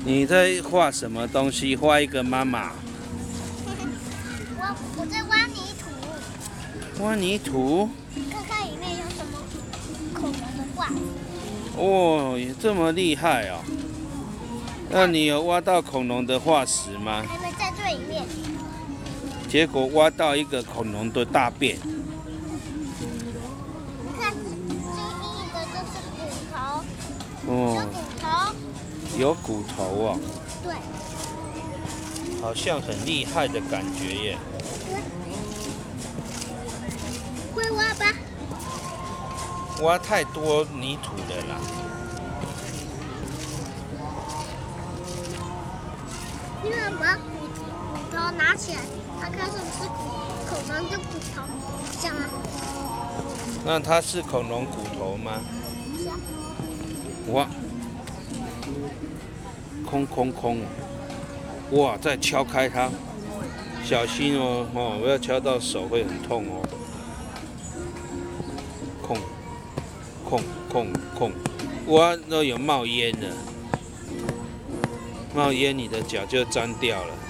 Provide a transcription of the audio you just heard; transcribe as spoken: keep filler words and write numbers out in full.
你在画什么东西？画一个妈妈。 我我在挖泥土。 挖泥土？ 看看里面有什么恐龙的画。 哦，这么厉害哦！那你有挖到恐龙的化石吗？ 还没在最里面。 结果挖到一个恐龙的大便。 看，最硬的就是骨头。 哦。 有骨头。 有骨头哦。 对。 好像很厉害的感觉耶。 会挖吧？ 挖太多泥土了啦。 因为把骨骨头拿起来，它看是不是恐龙的骨头，像啊？ 那它是恐龙骨头吗？ 是啊。 哇！空空空！哇！再敲开它，小心哦，哦，不要敲到手会很痛哦。空空空空！哇，都有冒烟了，冒烟，你的脚就粘掉了。